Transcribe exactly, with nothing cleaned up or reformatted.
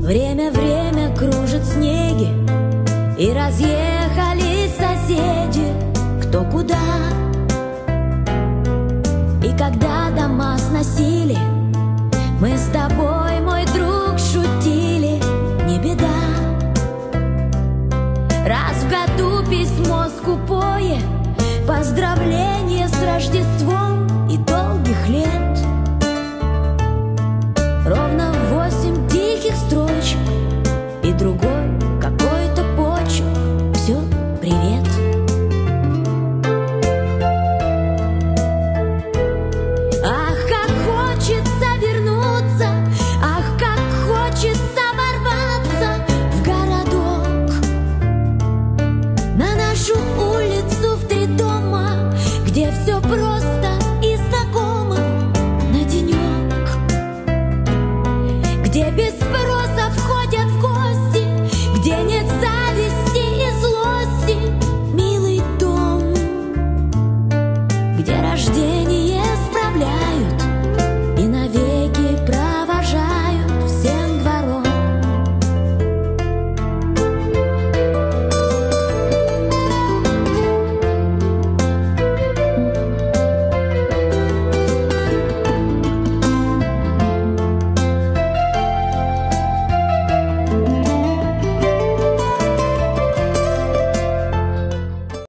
Время, время кружит снеги, и разъехались соседи кто куда. И когда дома сносили, мы с тобой, мой друг, шутили, не беда. Раз в году письмо скупое, поздравление с Рождеством и долгих лет. Ровно восемь тихих строчек и другой какой-то почерк. Все, привет. Ах, как хочется вернуться, ах, как хочется ворваться в городок, на нашу улицу в три дома, где все просто и знакомо на денек, где без спроса входят в гости, где нет зависти и злости, милый дом, где рождение